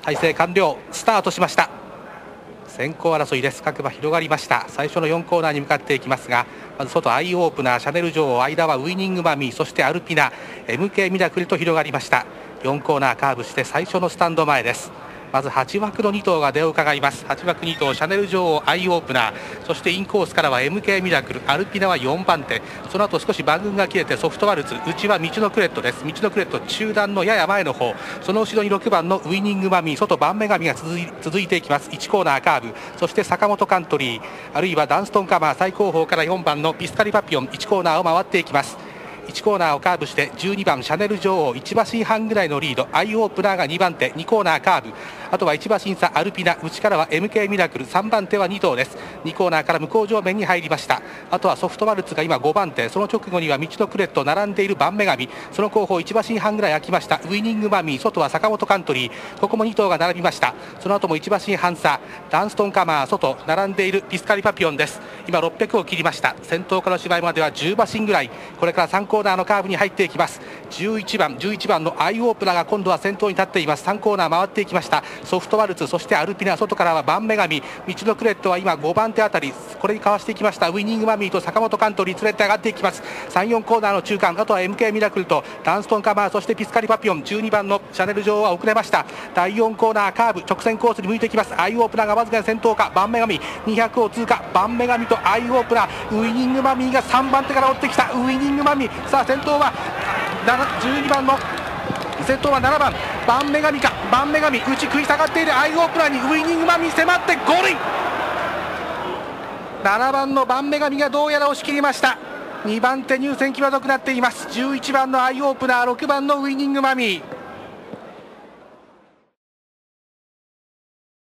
体制完了、スタートしました。先行争いです。各馬広がりました。最初の4コーナーに向かっていきますが、まず外アイオープナー、シャネル女王、間はウイニングマミー、そしてアルピナ、 MK ミラクルと広がりました。4コーナーカーブして最初のスタンド前です。まず8枠の2頭が出を伺います。8枠2頭、シャネル女王、アイオープナー、そしてインコースからは MK ミラクル、アルピナは4番手、その後少し番組が切れてソフトワルツ、内は道のクレットです。道のクレット中段のやや前の方、その後ろに6番のウイニングマミー、外番目神が続いていきます。1コーナーカーブ、そして坂本カントリー、あるいはダンストンカマー、最後方から4番のピスカリパピオン、1コーナーを回っていきます。1コーナーをカーブして12番シャネル女王、1馬身半ぐらいのリード、アイオープナーが2番手、2コーナーカーブ、あとは1馬身差アルピナ、内からは MK ミラクル、3番手は2頭です。2コーナーから向こう上面に入りました。あとはソフトワルツが今5番手、その直後には道のクレット並んでいる番目神、その後方1馬身半ぐらい空きましたウイニングマミー、外は坂本カントリー、ここも2頭が並びました。その後も1馬身半差、ダンストンカマー、外並んでいるピスカリパピオンです。今600を切りました。先頭から芝居までは10馬身ぐらい、これから3コーナーのカーブに入っていきます。11番のアイオープナーが今度は先頭に立っています。3コーナー回っていきました。ソフトワルツ、そしてアルピナ、外からは番目神、道のクレットは今5番手あたり、これにかわしていきましたウイニングマミーと坂本カントリー、連れて上がっていきます。3、4コーナーの中間、あとは MK ミラクルとダンストンカマー、そしてピスカリパピオン、12番のシャネル女王は遅れました。第4コーナーカーブ、直線コースに向いていきます。アイオープナーがわずかに先頭か、番目神200を通過、番目神とアイオープナー、ウイニングマミーが3番手から追ってきた。ウイニングマミー、さあ先頭は12番の先頭は7番番目神か、番目神内食い下がっているアイオープナーにウイニングマミー迫ってゴールイン。7番の番目神がどうやら押し切りました。2番手入線際どくなっています。11番のアイオープナー、6番のウイニングマミー。